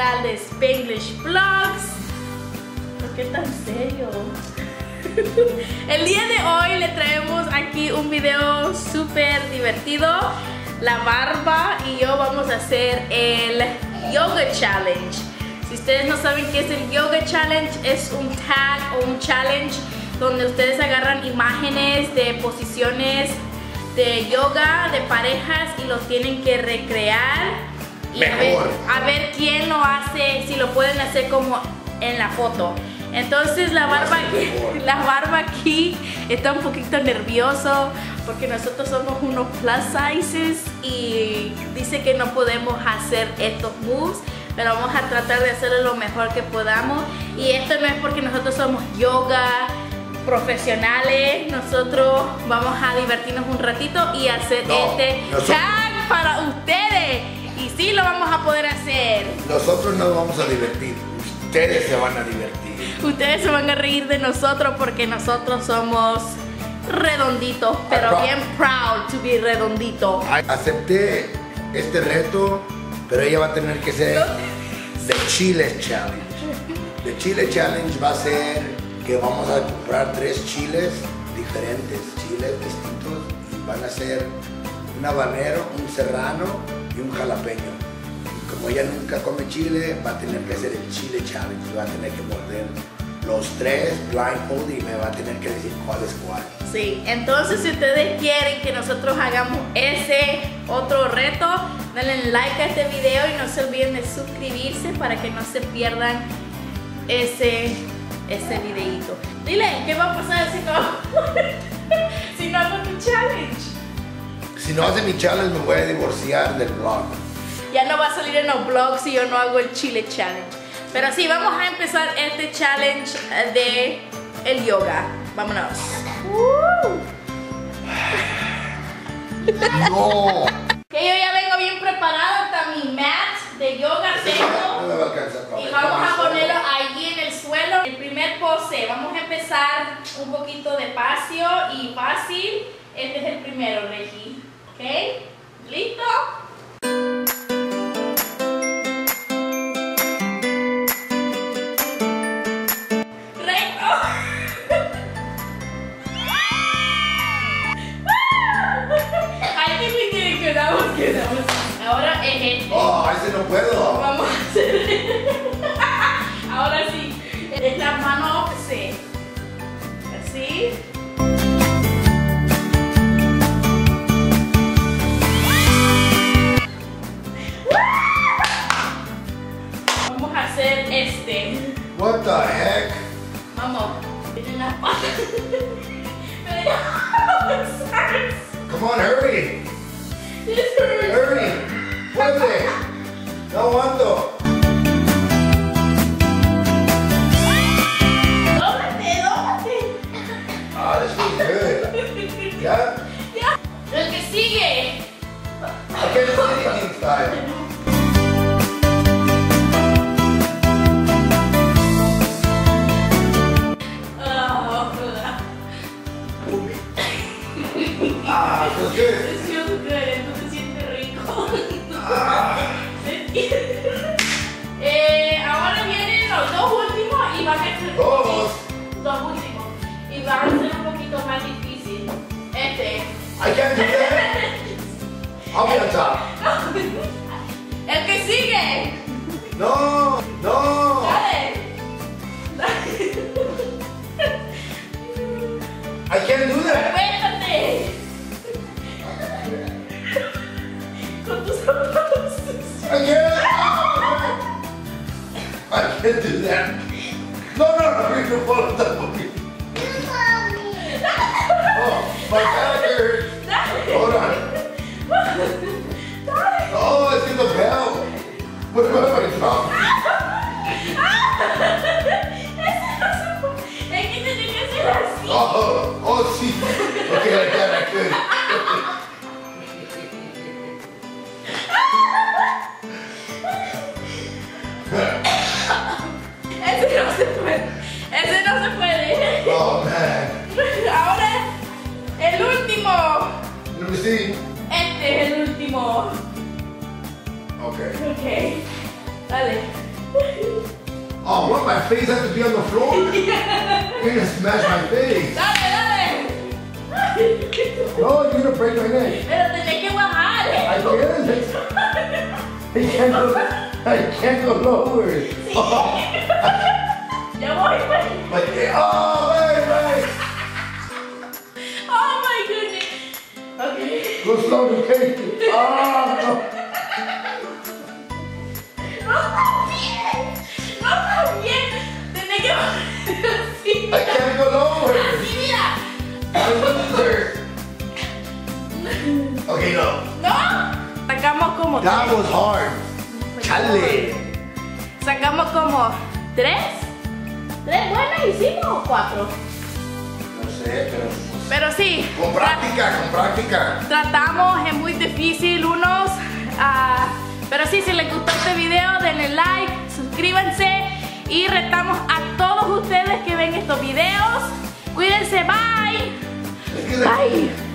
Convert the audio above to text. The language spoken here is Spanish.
canal de Spanglish Vlogs. ¿Por qué tan serio? El día de hoy le traemos aquí un video súper divertido. La Barba y yo vamos a hacer el Yoga Challenge. Si ustedes no saben qué es el Yoga Challenge, es un tag o un challenge donde ustedes agarran imágenes de posiciones de yoga de parejas y lo tienen que recrear y a ver quién lo hace, si lo pueden hacer como en la foto. Entonces la barba aquí está un poquito nervioso porque nosotros somos unos plus sizes y dice que no podemos hacer estos moves, pero vamos a tratar de hacerlo lo mejor que podamos. Y esto no es porque nosotros somos yoga profesionales, nosotros vamos a divertirnos un ratito y hacer tag para ustedes. Y sí lo vamos a poder hacer. Nosotros nos vamos a divertir, ustedes se van a divertir. Ustedes se van a reír de nosotros porque nosotros somos redonditos, pero bien proud to be redondito. Acepté este reto, pero ella va a tener que ser The Chile Challenge. The Chile Challenge va a ser que vamos a comprar 3 chiles diferentes, chiles distintos, y van a ser un habanero, un serrano y un jalapeño. Como ella nunca come chile, va a tener que hacer el Chile Challenge, va a tener que morder los 3 blindfold y me va a tener que decir cuál es cuál. Sí, entonces si ustedes quieren que nosotros hagamos ese otro reto, denle like a este video y no se olviden de suscribirse para que no se pierdan ese videito. Dile, ¿qué va a pasar si no hago mi challenge? Si no hace mi challenge me voy a divorciar del blog. Ya no va a salir en los vlogs si yo no hago el Chile Challenge. Pero sí, vamos a empezar este challenge de el yoga. Vámonos. No. Que yo ya vengo bien preparada, hasta mi mat de yoga tengo. No me va a alcanzar, y vamos a ponerlo allí en el suelo. El primer pose, vamos a empezar un poquito despacio y fácil. Este es el primero, Regi. ¿Ok? ¿Listo? Ahora es este. Oh, ese no puedo. Vamos a hacer. Ahora sí. Es la mano opposite. Así. Vamos a hacer este. What the heck? Vamos. En la pata. Come on, hurry. Hurry. Puede. No aguanto. Dómate. Ah, this feels good. Yeah? Ya. El que sigue. I can't see anything style. Ah, feels good. It feels good, esto se siente rico. Ahora vienen los dos últimos y van a ser dos últimos y van a ser un poquito más difícil. Este. I can't do that. I'll be on top. El que sigue. No, no. Dale. I can't do that. Cuéntate. Con tus zapatos. I can't do that. No, you're gonna fall on top of me. Oh, my back hurts. Hold on. Oh, I see the bell. What about if I drop? Es que tenía que hacer así. Oh, sí. Okay, like that, I could. Ese no se puede. Ese no se puede. Oh, man. Ahora, el último. Let me see. Este es el último. Okay. Ok. Dale. Oh, what? My face has to be on the floor? You're gonna smash my face. Dale. No, you're gonna break my neck. Pero tenés que bajar. I can't go lower. Ya voy, güey. Oh, wait. Oh my goodness. Okay. Go slow to take it. Oh, no. No está bien. Tenés que bajar. Sí. I can't go lower. Así, mira. I'm a loser. Okay, no. No. Sacamos como That was hard. Chale. Sacamos como 3. ¿3 buenas hicimos o 4? No sé, Pero sí. Con práctica. Tratamos, es muy difícil unos. Pero sí, si les gustó este video, denle like, suscríbanse y retamos a todos ustedes que ven estos videos. Cuídense, bye. Es que Bye.